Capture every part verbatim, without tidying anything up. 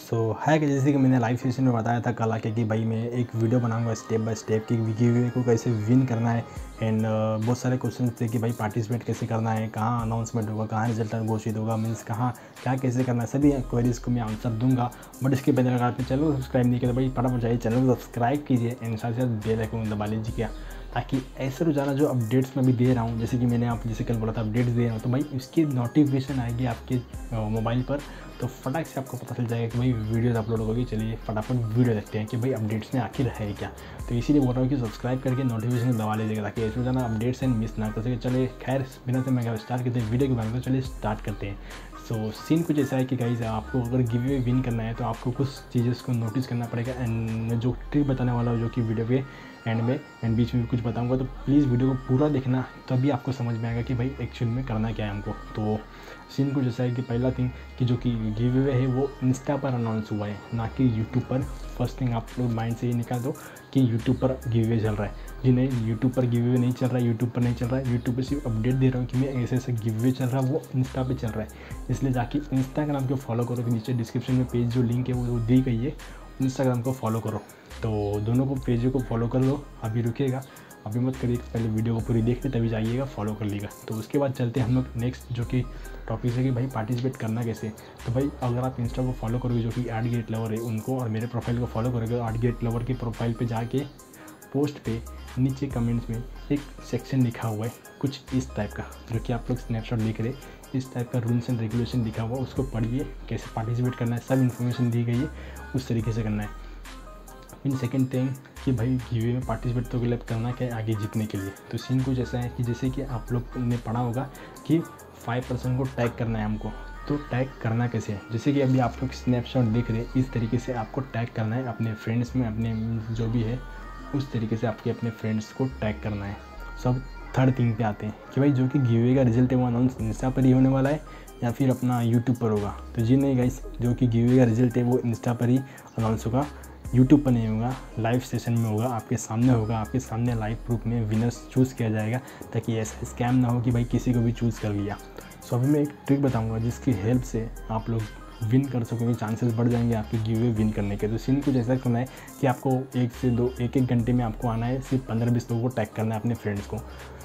सो है कि जैसे कि मैंने लाइव सेशन में बताया था कल आके कि भाई मैं एक वीडियो बनाऊंगा स्टेप बाय स्टेप कि गिव को कैसे विन करना है। एंड uh, बहुत सारे क्वेश्चन थे कि भाई पार्टिसिपेट कैसे करना है, कहाँ अनाउंसमेंट होगा, कहाँ रिजल्ट घोषित होगा, मीन्स कहाँ क्या कैसे करना है, सभी क्वेरीज को मैं आंसर दूंगा। बट इसके पहले अगर आपने चैनल को सब्सक्राइब नहीं किया तो भाई फटाफट जाइए चैनल को सब्सक्राइब कीजिए एंड साथ साथ बेल आइकन दबा लीजिए क्या, ताकि ऐसे रोजाना जो अपडेट्स मैं भी दे रहा हूँ, जैसे कि मैंने आप जैसे कल बोला था अपडेट्स दे रहा हूँ, तो भाई इसकी नोटिफिकेशन आएगी आपके मोबाइल पर, तो फटाक से आपको पता चल जाएगा कि भाई वीडियोस अपलोड होगी। चलिए फटाफट वीडियो देखते हैं कि भाई अपडेट्स में आखिर है क्या। तो इसीलिए बोल रहा हूँ कि सब्सक्राइब करके नोटिफिकेशन दबा लीजिएगा ताकि ऐसे रोजाना अपडेट्स एंड मिस ना कर सके। चलिए खैर बिना से मैं स्टार्ट करते हैं वीडियो के बारे में, तो चलिए स्टार्ट करते हैं। सो so, सीन कुछ ऐसा है कि गाइस आपको अगर गिव अवे विन करना है तो आपको कुछ चीज़ें को नोटिस करना पड़ेगा। एंड मैं जो ट्रिक बताने वाला हूँ जो कि वीडियो के एंड में एंड बीच में भी कुछ बताऊंगा, तो प्लीज़ वीडियो को पूरा देखना, तभी तो आपको समझ में आएगा कि भाई एक्चुअल में करना क्या है हमको। तो सीन कुछ ऐसा है कि पहला थिंग कि जो कि गिव अवे है वो इंस्टा पर अनाउंस हुआ है, ना कि यूट्यूब पर। फर्स्ट थिंग आप लोग माइंड से ये निकाल दो कि यूट्यूब पर गिव अवे चल रहा है। जी नहीं, यूट्यूब पर गिव अवे नहीं चल रहा है, यूट्यूब पर नहीं चल रहा है। यूट्यूब पर सिर्फ अपडेट दे रहा हूँ कि मैं ऐसे ऐसे गिव अवे चल रहा है, वो इंस्टा पे चल रहा है। इसलिए जाके इंस्टाग्राम को फॉलो करो, कि नीचे डिस्क्रिप्शन में पेज जो लिंक है वो दी गई है, इंस्टाग्राम को फॉलो करो। तो दोनों को पेजों को फॉलो कर लो। अभी रुकिएगा, अभी मत करिए, पहले वीडियो को पूरी देखते तभी जाइएगा, फॉलो कर लीजिएगा। तो उसके बाद चलते हैं हम लोग नेक्स्ट जो कि टॉपिक है कि भाई पार्टिसिपेट करना कैसे। तो भाई अगर आप इंस्टा को फॉलो करोगे जो कि आर्ट गेट लवर है उनको, और मेरे प्रोफाइल को फॉलो करोगे, आर्ट गेट लवर की प्रोफाइल पे जाके पोस्ट पे नीचे कमेंट्स में एक सेक्शन लिखा हुआ है कुछ इस टाइप का, जो कि आप लोग स्नैपशॉट लिख रहे, इस टाइप का रूल्स एंड रेगुलेशन लिखा हुआ, उसको पढ़िए, कैसे पार्टिसिपेट करना है, सब इन्फॉर्मेशन दी गई है, उस तरीके से करना है। इन सेकेंड थिंग कि भाई गिव में पार्टिसिपेट तो गलत करना क्या है आगे जीतने के लिए। तो सीन कुछ ऐसा है कि जैसे कि आप लोग ने पढ़ा होगा कि फाइव परसेंट को टैग करना है हमको। तो टैग करना कैसे है, जैसे कि अभी आप लोग स्नैपशॉट देख रहे हैं, इस तरीके से आपको टैग करना है अपने फ्रेंड्स में, अपने जो भी है उस तरीके से आपके अपने फ्रेंड्स को टैग करना है। सब थर्ड थिंग पे आते हैं कि भाई जो कि गिव का रिजल्ट है वो अनाउंस इंस्टा पर ही होने वाला है या फिर अपना यूट्यूब पर होगा। तो जी नहीं गाइस, जो कि गिव का रिजल्ट है वो इंस्टा पर ही अनाउंस होगा, यूट्यूब पर नहीं होगा, लाइव सेशन में होगा, आपके सामने होगा, आपके सामने लाइव प्रूफ में विनर्स चूज़ किया जाएगा, ताकि ऐसा स्कैम ना हो कि भाई किसी को भी चूज़ कर लिया। सो अभी मैं एक ट्रिक बताऊंगा जिसकी हेल्प से आप लोग विन कर सकोगे, चांसेस बढ़ जाएंगे आपके गिव अवे विन करने के। तो सीन कुछ ऐसा करना है कि आपको एक से दो एक एक घंटे में आपको आना है, सिर्फ पंद्रह बीस लोगों को टैग करना है अपने फ्रेंड्स को।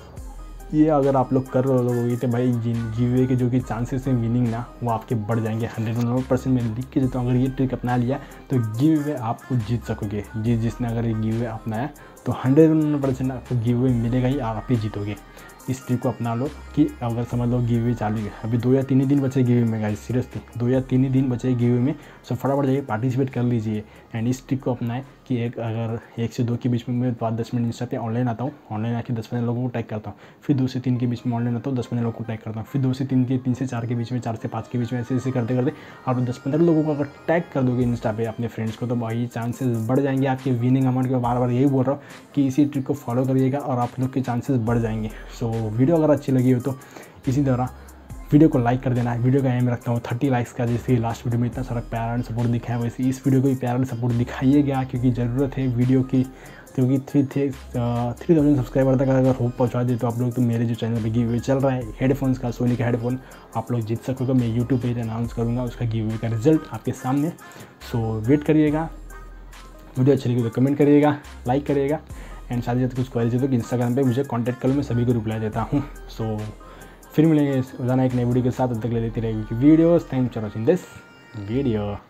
ये अगर आप लोग कर रहे हो तो भाई गिव अवे के जो कि चांसेस हैं विनिंग ना, वो आपके बढ़ जाएंगे हंड्रेड वन परसेंट। मैं लिख के देता हूँ, अगर ये ट्रिक अपना लिया तो गिव अवे आपको जीत सकोगे। जी जिसने अगर ये गिव अवे अपनाया तो हंड्रेड वन परसेंट आपको गिव अवे मिलेगा ही, और आप ही जीतोगे। इस ट्रिक को अपना लो कि अगर समझ लो गिव अवे चालू है, अभी दो या तीन ही दिन बचे गिव अवे में गाइस, सीरियसली दो या तीन ही दिन बचे गिव अवे में। सो फटाफट जाइए पार्टिसिपेट कर लीजिए। एंड इस ट्रिक को अपनाएं कि एक अगर एक से दो के बीच में मैं पाँच दस मिनट इंस्टा पे ऑनलाइन आता हूँ, ऑनलाइन आके दस पंद्रह लोगों को टैग करता हूँ, फिर दो से तीन के बीच में ऑनलाइन आता हूँ, दस पंद्रह लोगों को टैग करता हूँ, फिर दो से तीन के तीन से चार के बीच में, चार से पाँच के बीच में, ऐसे ऐसे करते करते आप दस पंद्रह लोगों को अगर टैग कर दोगे इंस्टा पे अपने फ्रेंड्स को, तो भाई चांसेस बढ़ जाएंगे आपके विनिंग अमाउंट के। बार बार यही बोल रहा हूँ कि इसी ट्रिक को फॉलो करिएगा और आप लोग के चांसेस बढ़ जाएंगे। सो वीडियो अगर अच्छी लगी हो तो इसी तरह वीडियो को लाइक कर देना है। वीडियो का एम रखता हूँ थर्टी लाइक्स का, जैसे लास्ट वीडियो में इतना सारा प्यार एंड सपोर्ट दिखाया, वैसे इस वीडियो को भी प्यार एंड सपोर्ट दिखाइएगा, क्योंकि ज़रूरत है वीडियो की। क्योंकि थ्री थे थ्री थाउजेंड सब्सक्राइबर तक अगर होप पहुँचा दे तो आप लोग, तो मेरे जो चैनल पे गिव अवे चल रहा है हेडफोन्स का, सोनी का हेडफोन, आप लोग जीत सकोगे। मैं यूट्यूब पे अनाउंस करूँगा उसका गिव अवे का रिजल्ट आपके सामने। सो वेट करिएगा। वीडियो अच्छी लगी तो कमेंट करिएगा, लाइक करिएगा, एंड साथ ही साथ कुछ क्वेरीज हो तो इंस्टाग्राम पे मुझे कांटेक्ट कर लो, मैं सभी को रिप्लाई देता हूँ। सो फिर मिलेंगे रोजाना एक नई वीडियो के साथ, तब तक ले देती रहेगी videos. Thanks for watching this video.